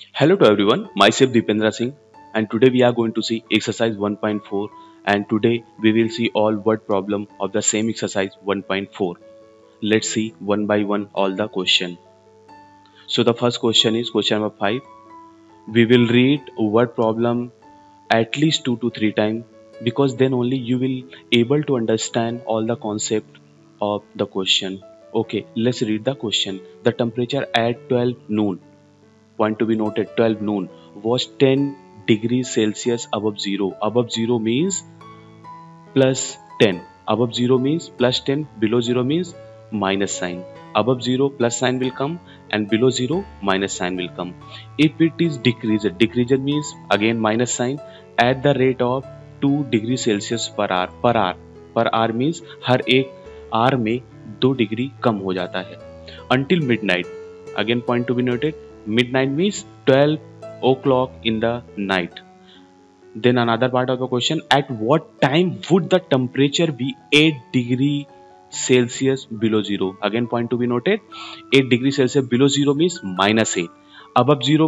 Hello to everyone, myself Deependra Singh, and today we are going to see exercise 1.4, and today we will see all word problem of the same exercise 1.4. Let's see one by one all the question. So the first question is question number 5. We will read word problem at least 2 to 3 times because then only you will able to understand all the concept of the question. Okay, let's read the question. The temperature at 12 noon, point to be noted, 12 noon was 10 degrees Celsius above zero. Above zero means plus 10. Above zero means plus 10. Below zero means minus sign. Above zero plus sign will come and below zero minus sign will come. If it is decreased, decreased means again minus sign at the rate of 2 degree Celsius per hour. Per hour means हर एक hour में 2 degree कम हो जाता है. Until midnight, again point to be noted, midnight means 12 o'clock in the night. Then another part of the question, at what time would the temperature be 8 degree Celsius below zero? Again point to be noted, 8 degree Celsius below zero means minus 8. Above zero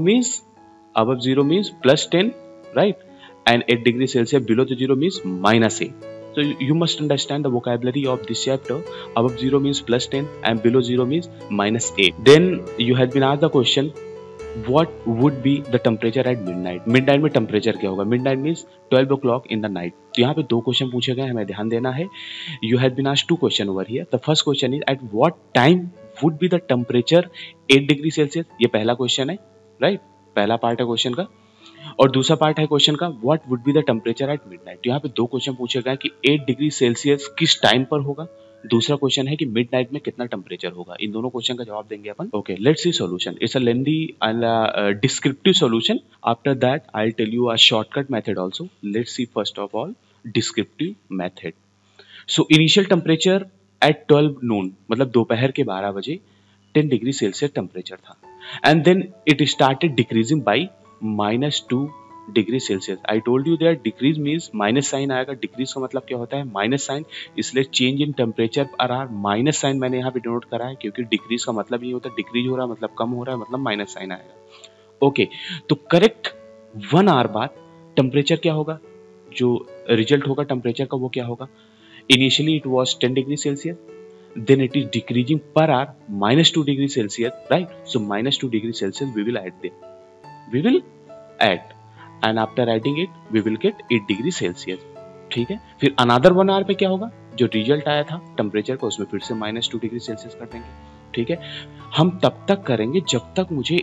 means plus 10, right? And 8 degree Celsius below the zero means minus 8. So you must understand the vocabulary of this chapter. Above zero means plus 10 and below zero means minus 8. Then you had been asked the question, what would be the temperature at midnight? Midnight में temperature क्या होगा? Midnight means 12 o'clock in the night. तो यहाँ पे दो question पूछे गए, हमें ध्यान देना है. You had been asked two question over here. The first question is, at what time would be the temperature 8 degree Celsius? ये पहला क्वेश्चन है, राइट? पहला पार्ट है क्वेश्चन का. और दूसरा पार्ट है क्वेश्चन का, what would be the temperature at midnight. तो यहाँ पे दो क्वेश्चन पूछे गए कि 8 डिग्री सेल्सियस किस टाइम पर होगा. दूसरा क्वेश्चन है कि मिडनाइट में कितना टेम्परेचर होगा. इन दोनों क्वेश्चन का जवाब देंगे अपन. Okay, let's see solution. It's a lengthy and descriptive solution. After that I will tell you a shortcut method also. Let's see first of all descriptive method. So initial temperature at 12 noon, मतलब दोपहर के 12 बजे 10 degree Celsius temperature था. And then it started decreasing by -2 degree Celsius. I told you that decrease means minus sign आएगा. Decrease का मतलब क्या होता है? Minus sign. इसलिए change in temperature per hour minus sign मैंने यहाँ पे डिनोट करा है, क्योंकि डिक्रीज का मतलब ये होता है डिक्रीज हो रहा है मतलब कम हो रहा है, मतलब माइनस साइन आएगा. ओके, तो करेक्ट 1 आवर बाद टेम्परेचर क्या होगा? जो रिजल्ट होगा टेम्परेचर का वो क्या होगा? Initially it was 10 degree Celsius, then it is decreasing per hour -2 degree Celsius, right? So -2 degree Celsius we will add there. We will add, and after adding it we will get 8 degree Celsius. ठीक है. फिर another 1 our पे क्या होगा? जो result आया था temperature का उसमें फिर से -2 डिग्री सेल्सियस कर देंगे. ठीक है. हम तब तक करेंगे जब तक मुझे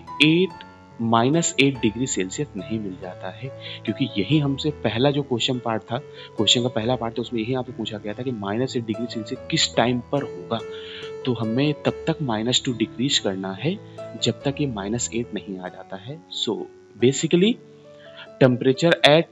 -8 डिग्री सेल्सियस नहीं मिल जाता है, क्योंकि यही हमसे पहला जो क्वेश्चन पार्ट था, क्वेश्चन का पहला पार्ट था, उसमें यही यहाँ पे पूछा गया था कि -8 डिग्री सेल्सियस किस टाइम पर होगा. तो हमें तब तक -2 डिक्रीज करना है जब तक ये -8 नहीं आ जाता है. So basically temperature at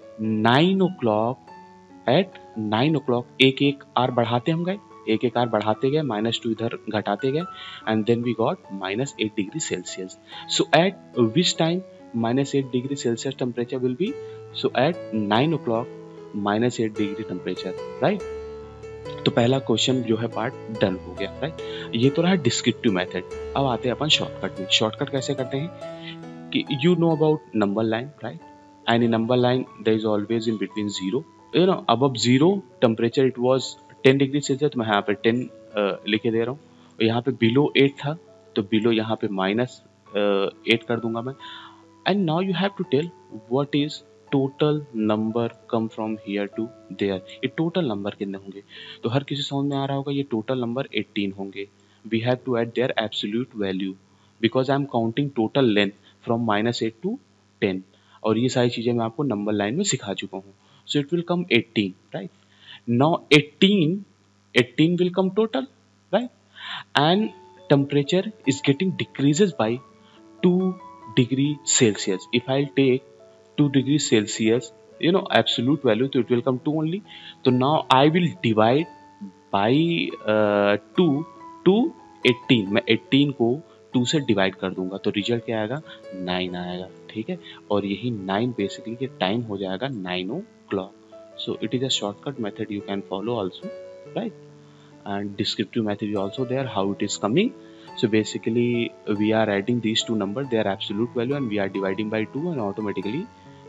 9 o'clock एक एक आर बढ़ाते हम गए, एक एक आर बढ़ाते गए, -2 इधर घटाते गए, and then we got -8 degree Celsius. So at which time -8 degree Celsius temperature will be? So at 9 o'clock -8 degree temperature, right? तो पहला क्वेश्चन जो है पार्ट डन हो गया, राइट? ये तो रहा डिस्क्रिप्टिव मेथड. अब आते हैं अपन शॉर्टकट में. शॉर्टकट कैसे करते हैं कि you know about number line, right? And in number line there is always in between zero. You know above zero temperature it was 10 degree Celsius, तो मैं यहाँ पे 10 लिखे दे रहा हूँ. और यहाँ पे बिलो 8 था, तो बिलो यहाँ पे -8 कर दूंगा मैं. And now you have to tell what is total number come from here to there. ये टोटल नंबर कितने होंगे? तो हर किसी समझ में आ रहा होगा ये टोटल नंबर 18 होंगे. We have to add their absolute value because I am counting total length from -8 to 10. और ये सारी चीजें मैं आपको नंबर लाइन में सिखा चुका हूँ. So it will come 18, right? Now 18 will come total, right? And temperature is getting decreases by 2 degree Celsius. If I'll take 2 degree Celsius, you know, absolute value, so it will come 2 only. So now I will divide by 2 to 18. मैं 18 को 2 से divide कर दूंगा, तो result क्या आएगा? 9 आएगा. ठीक है. और यही 9 बेसिकली के टाइम हो जाएगा 9 o'clock. So it is a shortcut method you can follow also, right? And descriptive method is also there, how it is coming. So basically we are adding these two numbers, their absolute value, and we are dividing by 2, and automatically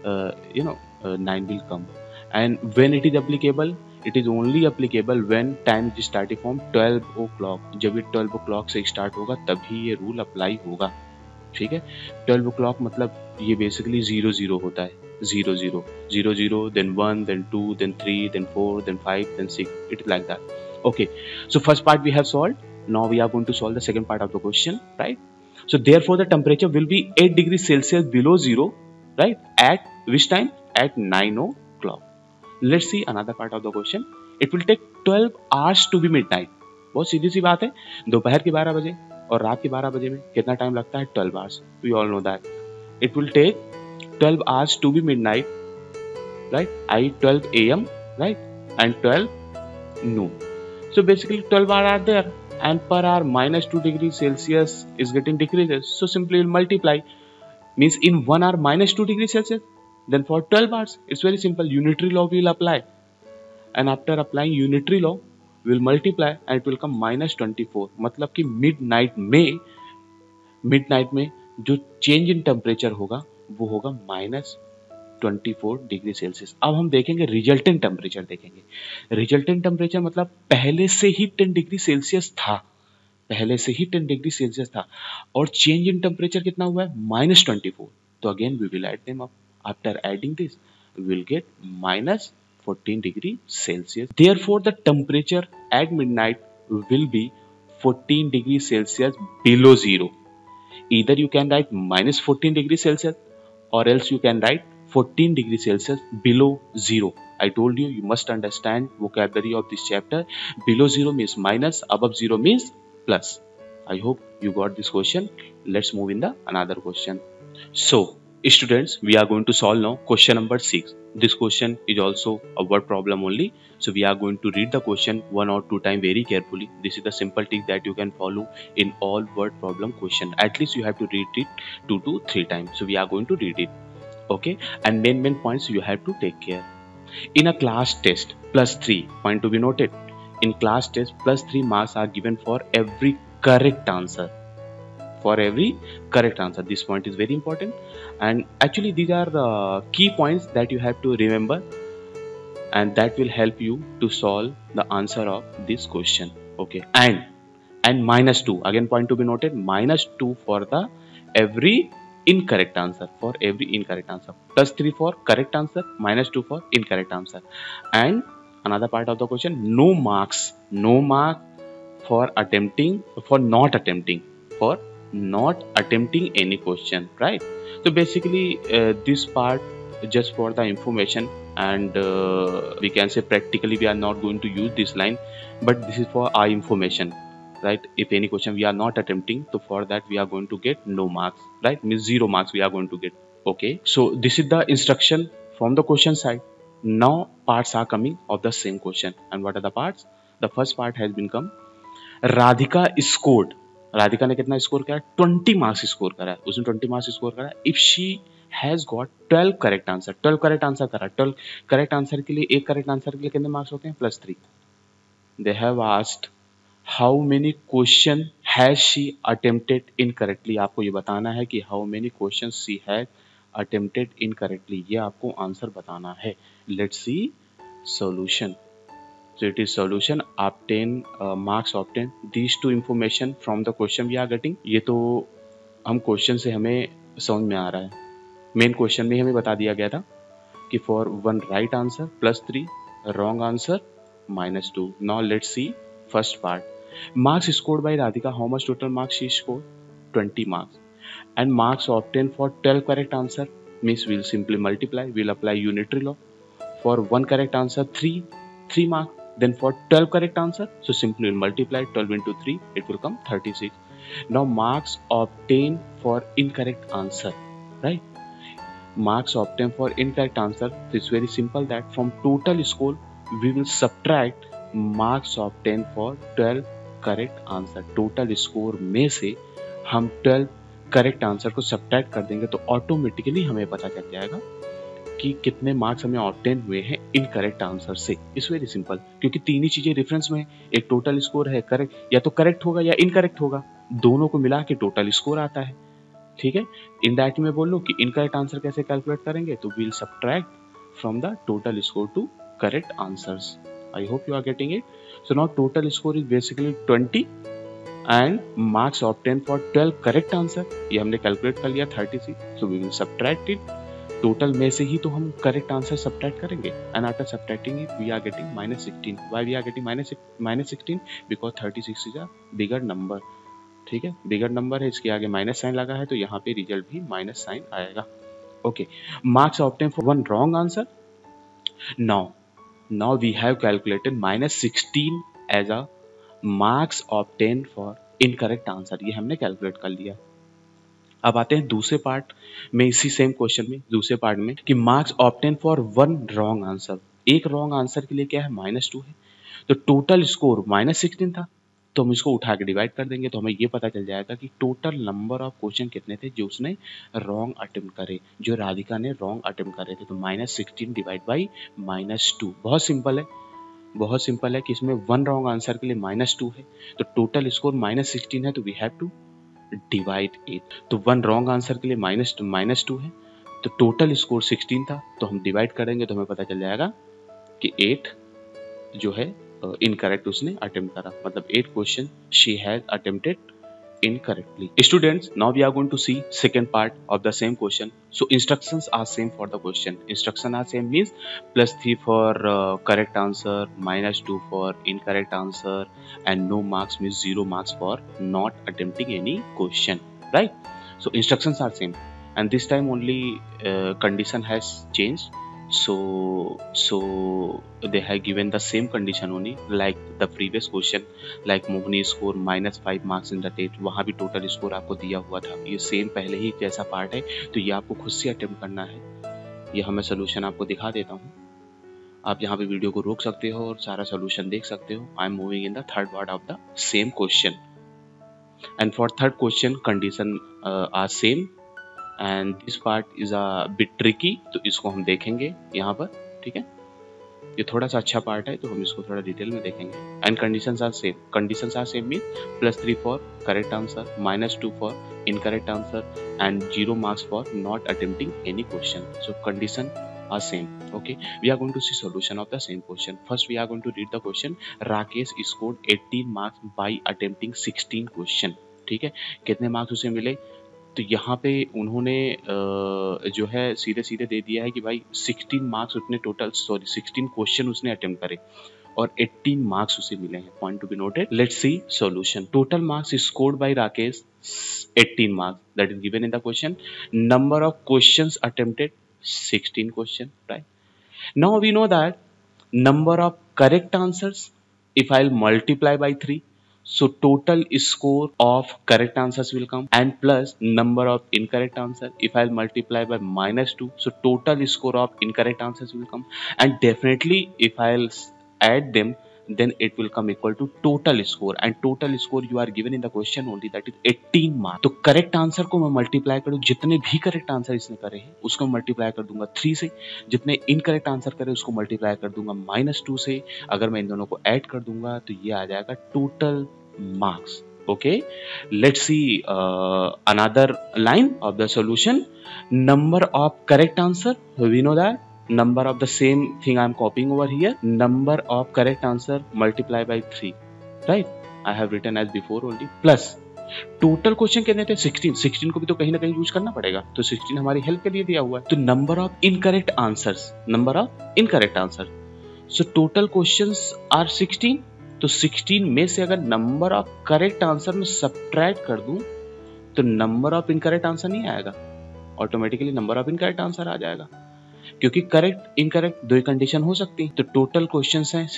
9 will come. And when it is applicable, it is only applicable when time is starting from 12 o'clock. जब ये 12 o'clock से start होगा तभी ये rule apply होगा, ठीक है। 12 o'clock मतलब ये basically 0 होता है, 0 0 0 0 then 1 then 2 then 3 then 4 then 5 then 6, it is like that. Okay, so first part we have solved. Now we are going to solve the second part of the question, right? So therefore the temperature will be 8 degrees Celsius below 0, right? At which time? At 9 o'clock. Let's see another part of the question. It will take 12 hours to be midnight. बहुत सीधी सी बात है, दोपहर के 12 बजे और रात के 12 बजे में कितना टाइम लगता है? 12 hours. We all know that. It will take 12 hours to be midnight, right? I 12 a.m. right? And 12 noon. So basically 12 hours are there, and per hour minus 2 degrees Celsius is getting decreases. So simply we'll multiply. Means in 1 hour minus 2 degrees Celsius. Then for 12 hours, it's very simple. Unitary law we will apply. And after applying unitary law, we will multiply and it will come minus 24. मतलब कि midnight में जो change in temperature होगा वो होगा minus 24 degree Celsius. अब हम देखेंगे रिजल्टेंट टेम्परेचर देखेंगे। रिजल्टेंट टेम्परेचर मतलब पहले से ही 10 डिग्री सेल्सियस था, पहले से ही 10 डिग्री सेल्सियस था, और चेंज इन टेम्परेचर कितना हुआ है? minus 24. तो again we will add them up. After adding this we will get minus 14 degree Celsius. Therefore the temperature at midnight will be 14 degree Celsius below zero. Either you can write minus 14 degrees Celsius, or else you can write 14 degrees Celsius below zero. I told you must understand vocabulary of this chapter. Below zero means minus, above zero means plus. I hope you got this question. Let's move in the another question. So students, we are going to solve now question number 6. This question is also a word problem only. So we are going to read the question 1 or 2 times very carefully. This is the simple trick that you can follow in all word problem question. At least you have to read it 2 to 3 times. So we are going to read it. Okay, and main points you have to take care. In a class test plus 3, point to be noted, in class test plus 3 marks are given for every correct answer. For every correct answer. This point is very important, and actually these are the key points that you have to remember, and that will help you to solve the answer of this question. Okay, and minus 2, again point to be noted, minus 2 for the every incorrect answer, for every incorrect answer, plus 3 for correct answer, minus 2 for incorrect answer. And another part of the question, no mark for not attempting any question, right? So basically this part just for the information, and we can say practically we are not going to use this line, but this is for our information, right? If any question we are not attempting, so for that we are going to get no marks, right? Means 0 marks we are going to get. Okay, so this is the instruction from the question side. Now parts are coming of the same question, and what are the parts? The first part has been come. Radhika ने कितना score करा? 20 marks score करा है, उसने 20 marks score करा. If she has got 12 correct answer, 12 correct answer करा, 12 correct answer के लिए, एक करेक्ट आंसर के लिए कितने मार्क्स होते हैं? Plus 3. They have asked how many question has she attempted incorrectly. आपको ये बताना है कि how many question she has attempted incorrectly, ये आपको आंसर बताना है. Let's see solution. So it is solution. Obtain marks obtain these two information from the question we are getting. ये तो हम क्वेश्चन से हमें समझ में आ रहा है. मेन क्वेश्चन में हमें बता दिया गया था कि for 1 right answer plus 3, wrong answer minus 2. Now let's see first part. Marks scored by Radhika. How much total marks she scored? 20 marks. And marks obtained for 12 correct answer means we'll simply multiply. We'll apply unitary law. For 1 correct answer 3 marks. Then for 12 correct answer, so simply we'll multiply 12 into 3, it will come 36. Now marks obtained for incorrect answer, right? Marks obtained for incorrect answer, it's very simple that from total score we will subtract marks obtained for 12 correct answer. Total score में से हम 12 correct answer को subtract कर देंगे तो automatically हमें पता चल जाएगा कि कितने मार्क्स हमें ऑब्टेन हुए हैं इनकरेक्ट आंसर से. इट्स वेरी सिंपल, क्योंकि तीन ही चीजें रेफरेंस में है. एक टोटल स्कोर है, करेक्ट या तो करेक्ट होगा या इनकरेक्ट होगा. दोनों को मिला के टोटल स्कोर आता है, ठीक है। इन दैट में बोल लो कि इनकरेक्ट आंसर कैसे कैलकुलेट करेंगे, तो we'll subtract from the total score to correct answers. I hope you are getting it. So now total score is basically 20 and marks obtain for 12 correct answer, ये हमने calculate कर लिया 36, so we will subtract it. Total में से ही तो हम correct answer subtract करेंगे, and after subtracting it we are getting -16। Why we are getting -16? Because 36 is a bigger number, ठीक है, बिगर नंबर है, इसके आगे माइनस साइन लगा है, तो यहाँ पे रिजल्ट भी माइनस साइन आएगा। Okay, marks obtain for one wrong answer. Now we have calculated -16 as a marks obtain for incorrect answer, ये हमने कैलकुलेट कर लिया। अब आते हैं दूसरे पार्ट में, इसी सेम क्वेश्चन में दूसरे पार्ट में, कि marks obtain for one wrong answer. एक रॉन्ग आंसर के लिए क्या है, -2 है, तो टोटल स्कोर -16 था, तो हम इसको उठा के डिवाइड कर देंगे, तो हमें ये पता चल जाएगा कि टोटल नंबर ऑफ क्वेश्चन कितने थे जो उसने रॉन्ग अटेम्प्ट करे, जो राधिका ने रॉन्ग अटेम्प्ट करे थे। तो -16 डिवाइड बाई -2, बहुत सिंपल है, बहुत सिंपल है कि इसमें वन रॉन्ग आंसर के लिए -2 है, तो टोटल स्कोर -16 है, तो we have to divide it. तो वन रॉन्ग आंसर के लिए -2 है, तो टोटल स्कोर 16 था, तो हम डिवाइड करेंगे तो हमें पता चल जाएगा कि 8 जो है इनकरेक्ट उसने अटेम्प्ट करा, मतलब 8 question she has attempted incorrectly. Students, now we are going to see second part of the same question. So instructions are same for the question. Instruction are same means +3 for correct answer, -2 for incorrect answer, and no marks means 0 marks for not attempting any question, right? So instructions are same, and this time only condition has changed. So they have given the same condition only like the previous question, like Mohini score -5 marks in the test, वहाँ भी total score आपको दिया हुआ था, ये same पहले ही जैसा part है, तो ये आपको खुद से अटेम्प्ट करना है। ये हमें सोल्यूशन आपको दिखा देता हूँ, आप यहाँ पे वीडियो को रोक सकते हो और सारा सोल्यूशन देख सकते हो। I am moving in the third part of the same question, and for third question condition are same, and this part is a bit tricky, तो इसको हम देखेंगे यहाँ पर, ठीक है। ये थोड़ा सा अच्छा पार्ट है, तो हम इसको थोड़ा डिटेल में देखेंगे। And conditions are same, conditions are same mean +3 for correct answer, -2 for incorrect answer, and 0 marks for not attempting any question. So condition are same. Okay, we are going to see solution of the same question. First we are going to read the question. Rakesh scored 18 marks by attempting 16 question. ठीक है, कितने marks उसे मिले, तो यहाँ पे उन्होंने जो है सीधे सीधे दे दिया है कि भाई 16 मार्क्स उसने टोटल 16 क्वेश्चन उसने अटेम्प्ट करे और 18 मार्क्स उसे मिले हैं। Point to be noted. Let's see solution. Total marks scored by Rakesh 18 marks, that is given in the question. Number of questions attempted 16 question, right. Now we know that number of correct answers, if I'll multiply by 3, so total score of correct answers will come, and plus number of incorrect answer, if I'll multiply by -2, so total score of incorrect answers will come, and definitely if I'll add them, then it will come equal to total score, and total score you are given in the question only, that is 18 marks. तो correct answer को मैं multiply करूँ, जितने भी correct answer इसने करे हैं उसको मल्टीप्लाई कर दूंगा 3 से, जितने इनकरेक्ट आंसर करे उसको मल्टीप्लाई कर दूंगा -2 से, अगर मैं इन दोनों को ऐड कर दूंगा तो ये आ जाएगा total marks. Okay, let's see another line of the solution. Number of correct answer, we know that number of the same thing I am copying over here. Number of correct answer multiply by 3, right? I have written as before only, plus total question कितने थे 16 को भी तो कहीं ना कहीं use करना पड़ेगा, तो 16 हमारी हेल्प के लिए दिया हुआ है। तो number of incorrect answers, number of incorrect answer, so total questions are 16, तो 16 में से अगर नंबर ऑफ करेक्ट आंसर में सब्ट्रैक्ट कर दूं तो नंबर ऑफ इनकरेक्ट आंसर नहीं आएगा, automatically number of incorrect answer आ जाएगा, क्योंकि करेक्ट इनकरेक्ट दो ही कंडीशन हो सकती है। तो टोटल क्वेश्चंस हैं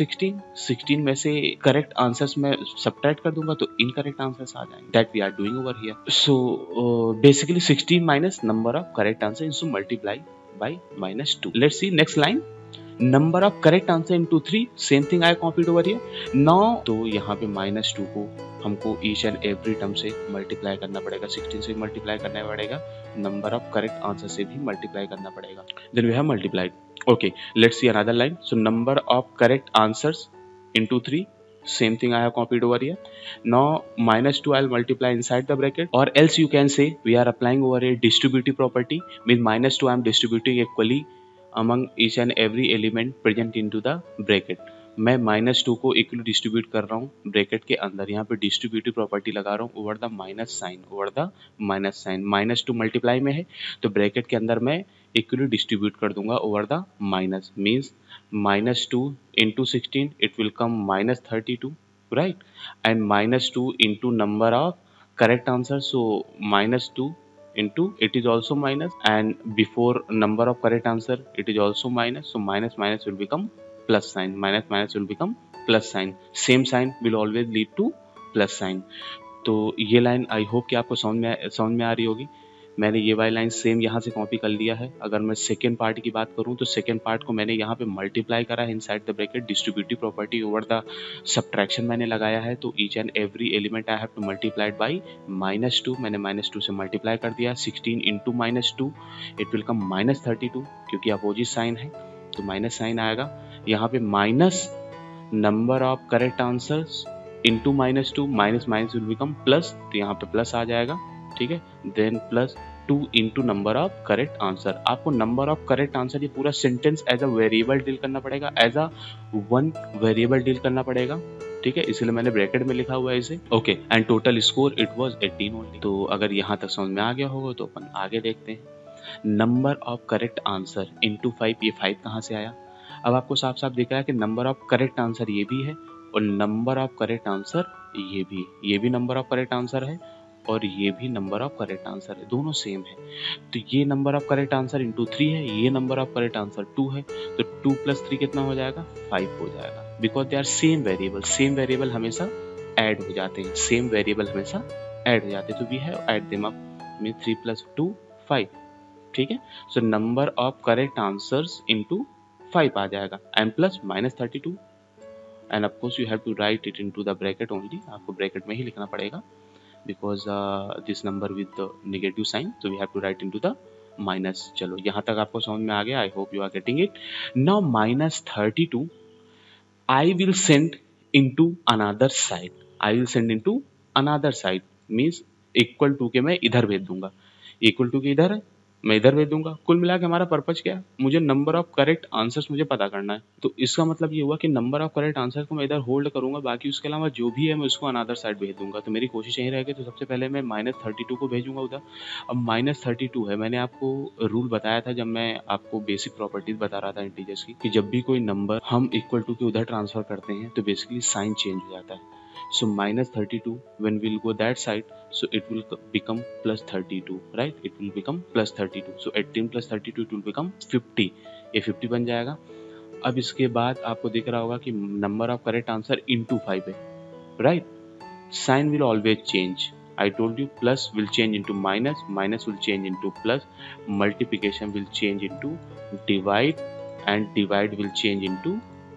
16 में से करेक्ट आंसर्स में सब्ट्रैक्ट कर दूंगा तो इनकरेक्ट आंसर्स आ जाएंगे, that we are doing over here. So basically 16 minus number of correct answer into multiply by -2। Let's see next line. Number of correct answer into 3, same thing I copied over here now. तो यहाँ पे -2 को हमको each and every term से multiply करना पड़ेगा, 16 से multiply करना पड़ेगा, नंबर ऑफ करेक्ट आंसर से भी मल्टीप्लाई करना पड़ेगा, then we have multiplied. Okay, let's see another line. So number of correct answers into 3, Same thing I have copied over here. Now minus 2 I'll multiply inside the bracket, or else you can say we are applying over a distributive property, means minus 2 I'm distributing equally among each and every element present into the bracket. मैं minus 2 को equally distribute कर रहा हूँ bracket के अंदर, यहाँ पे distributive property लगा रहा हूँ over the minus sign, over the minus sign. Minus 2 multiply में है तो ब्रैकेट के अंदर मैं इक्वली डिस्ट्रीब्यूट कर दूंगा over the minus, means minus 2 into 16 it will come minus 32, right? And minus 2 into number of correct answers, so minus 2 into it is also minus, and before number of correct answer it is also minus, so minus minus will become plus sign, minus minus will become plus sign, same sign will always lead to plus sign। तो ये line I hope कि आपको समझ में आ रही होगी। मैंने ये वाली लाइन सेम यहाँ से कॉपी कर लिया है। अगर मैं सेकेंड पार्ट की बात करूँ तो सेकेंड पार्ट को मैंने यहाँ पे मल्टीप्लाई करा है inside the bracket, distributive property over the subtraction मैंने लगाया है, तो each and every element I have to multiplied by minus 2, मैंने माइनस 2 से मल्टीप्लाई कर दिया। 16 into minus 2 it will come minus 32, क्योंकि अपोजिट साइन है तो माइनस साइन आएगा। यहाँ पे minus number of correct answers into minus 2, minus minus will become plus, तो यहाँ पे प्लस आ जाएगा, ठीक है। Then plus 2 into number of correct answer. आपको नंबर ऑफ करेक्ट आंसर ये पूरा सेंटेंस एज अ वेरिएबल डील करना पड़ेगा, एज अ वन वेरिएबल डील करना पड़ेगा, ठीक है, इसलिए मैंने ब्रैकेट में लिखा हुआ है इसे। Okay, and total score it was 18 only. तो अगर यहाँ तक समझ में आ गया होगा तो अपन आगे देखते हैं। Number of correct answer into 5, ये 5 कहाँ से आया? अब आपको साफ साफ दिख रहा है कि नंबर ऑफ करेक्ट आंसर ये भी है और नंबर ऑफ करेक्ट आंसर ये भी नंबर ऑफ करेक्ट आंसर है और ये भी नंबर ऑफ करेक्ट आंसर है, दोनों सेम है। तो ये number of correct answer into 3 है, ये नंबर ऑफ करेक्ट आंसर 2 है, तो 2 प्लस 3 कितना हो जाएगा? 5 हो जाएगा, because they are same variable. Same variable हमेशा ऐड हो जाते हैं, सेम वेरिएबल हमेशा ऐड हो जाते हैं, तो we have add them up, mean 3 plus 2 5, ठीक है। So number of correct answers into 5 आ जाएगा, and plus minus 32, and of course you have to write it into the bracket only, आपको ब्रैकेट में ही लिखना पड़ेगा, because this number with the negative sign, so we have to write into the minus। चलो यहाँ तक आपको समझ में आ गया, I hope you are getting it. Now minus 32 I will send into another side, I will send into another side means equal to के मैं इधर भेज दूंगा, इक्वल टू के इधर है मैं इधर भेज दूंगा। कुल मिला के हमारा पर्पज क्या है? मुझे नंबर ऑफ करेक्ट आंसर्स मुझे पता करना है, तो इसका मतलब ये हुआ कि नंबर ऑफ करेक्ट आंसर को मैं इधर होल्ड करूंगा, बाकी उसके अलावा जो भी है मैं उसको अनदर साइड भेज दूंगा। तो मेरी कोशिश यही रहेगी, तो सबसे पहले मैं माइनस 32 को भेजूंगा उधर। अब माइनस 32 है, मैंने आपको रूल बताया था जब मैं आपको बेसिक प्रॉपर्टीज बता रहा था इंटीजर्स की, कि जब भी कोई नंबर हम इक्वल टू के उधर ट्रांसफर करते हैं तो बेसिकली साइन चेंज हो जाता है। So minus 32 when we'll go that side, so it will become plus 32, right? It will become plus 32. So 18 plus 32 it will become 50. ये 50 बन जाएगा। अब इसके बाद आपको दिख रहा होगा कि number of correct answer into 5 है, right? Sign will always change. I told you plus will change into minus, minus will change into plus, multiplication will change into divide, and divide will change into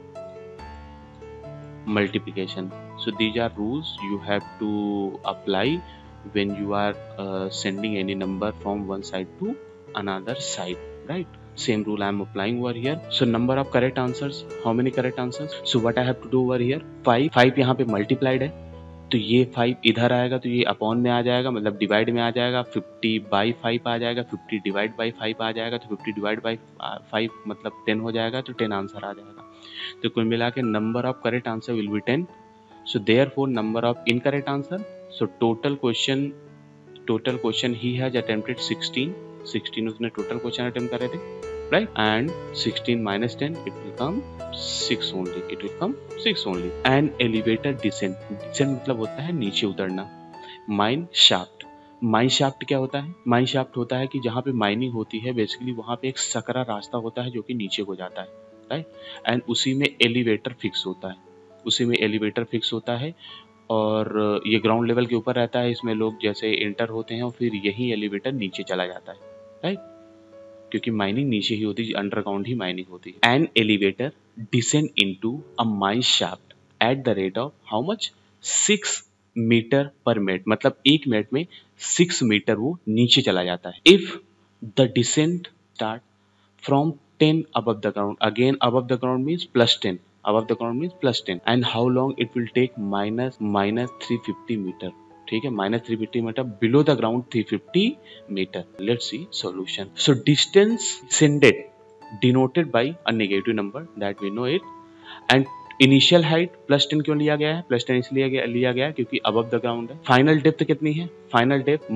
multiplication. So these are rules you have to apply when you are sending any number from one side to another side, right? Same rule I am applying over here. So number of correct answers, how many correct answers? So what I have to do over here, 5 यहाँ पे multiplied है, तो ये 5 इधर आएगा तो ये upon में आ जाएगा, मतलब डिवाइड में आ जाएगा, 50 बाई 5 आ जाएगा, 50 डिवाइड बाई 5 आ जाएगा, तो 50 डिवाइड बाई 5 मतलब 10 हो जाएगा, तो 10 आंसर आ जाएगा। तो कुल मिला के number of correct answer will be 10। So therefore number of incorrect answer, so total question he has attempted 16 उसने टोटल क्वेश्चन अटेम्प्ट करे थे, right? And 16 minus 10 it will come 6 only, it will come 6 only। and elevator descent मतलब होता है नीचे उतरना। Mine shaft क्या होता है? माइन शाफ्ट होता है कि जहाँ पे माइनिंग होती है बेसिकली वहाँ पे एक सकरा रास्ता होता है जो कि नीचे को जाता है, राइट? एंड उसी में एलिवेटर फिक्स होता है, और ये ग्राउंड लेवल के ऊपर रहता है, इसमें लोग जैसे एंटर होते हैं और फिर यही एलिवेटर नीचे चला जाता है, राइट? क्योंकि माइनिंग नीचे ही होती है, अंडरग्राउंड ही माइनिंग होती है। An elevator descend into a mine shaft at the rate of how much? 6 meter पर मिनट, मतलब 1 मिनट में 6 मीटर वो नीचे चला जाता है। If the descent start from 10 above the ground, again above the ground means plus 10, above the ground means +10 and how long it will take minus 350 meter. ठीक है, -350 meter, below the ground 350 meter. Let's see solution. So distance descended denoted by a negative number that we know it, and initial height +10 क्यों लिया गया है? +10 इसलिए लिया गया है क्योंकि अबव द ग्राउंड है. फाइनल डेप्थ कितनी है? Final depth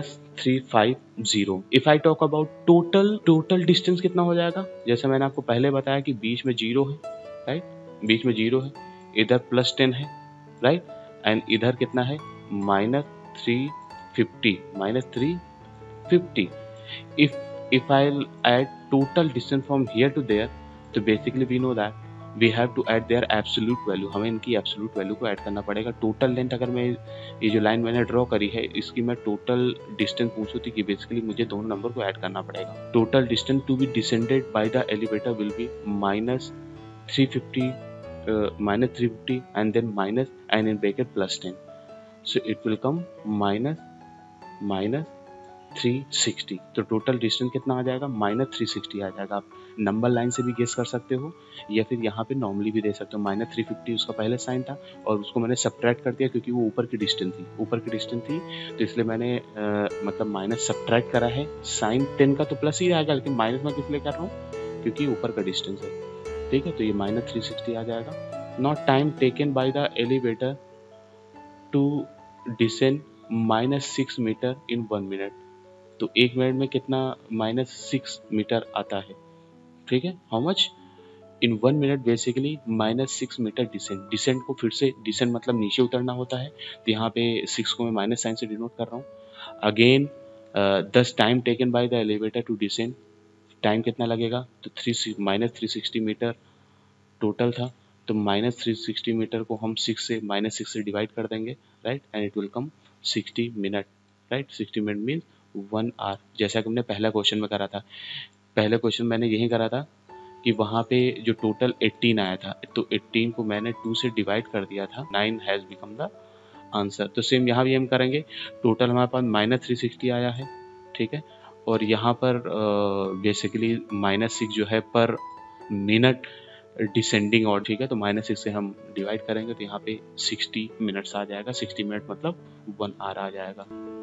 -350. If I talk about total distance कितना हो जाएगा? जैसे मैंने आपको पहले बताया कि बीच में 0 है, राइट, बीच में 0 है, इधर +10 है, राइट, एंड इधर कितना है? -350. If I'll add total distance from here to there, तो basically we know that we have to add their absolute value. हमें इनकी absolute value को ऐड करना पड़ेगा. टोटल लेंथ, अगर मैं ये जो लाइन मैंने ड्रॉ करी है इसकी मैं टोटल डिस्टेंस पूछूं थी कि बेसिकली मुझे दोनों नंबर को ऐड करना पड़ेगा. Total distance to be descended by the elevator will be -350 and then minus and in bracket +10. So it will come -360. तो टोटल डिस्टेंस कितना आ जाएगा? -360 आ जाएगा. आप नंबर लाइन से भी गेस कर सकते हो या फिर यहाँ पे नॉर्मली भी दे सकते हो. -350 उसका पहले साइन था और उसको मैंने सब्ट्रैक्ट कर दिया क्योंकि वो ऊपर की डिस्टेंस थी तो इसलिए मैंने मतलब माइनस सब्ट्रैक्ट करा है. साइन 10 का तो प्लस ही आएगा, लेकिन माइनस में किस लिए कर रहा हूँ? क्योंकि ऊपर का डिस्टेंस है. ठीक है, तो ये -360 आ जाएगा. Note time taken by the elevator to descend -6 meter in 1 minute. तो 1 मिनट में कितना -6 मीटर आता है? ठीक है, how much in 1 minute? Basically -6 meter descent को फिर से, डिसेंट मतलब नीचे उतरना होता है, तो यहाँ पे 6 को मैं माइनस साइन से डिनोट कर रहा हूँ. अगेन दस time taken by the elevator to descend, time कितना लगेगा? तो -360 मीटर टोटल था, तो -360 मीटर को हम 6 से डिवाइड कर देंगे, right, and it will come 60 minute, right. 60 minute means 1 hour. जैसा कि हमने पहला क्वेश्चन में करा था. पहले क्वेश्चन मैंने यही करा था कि वहाँ पे जो टोटल 18 आया था, तो 18 को मैंने 2 से डिवाइड कर दिया था. 9 हैज़ बिकम द आंसर. तो सेम यहाँ भी हम करेंगे. टोटल हमारे पास -360 आया है, ठीक है, और यहाँ पर बेसिकली -6 जो है पर मिनट डिसेंडिंग और, ठीक है, तो -6 से हम डिवाइड करेंगे तो यहाँ पे 60 मिनट्स आ जाएगा. 60 मिनट मतलब 1 आवर आ जाएगा.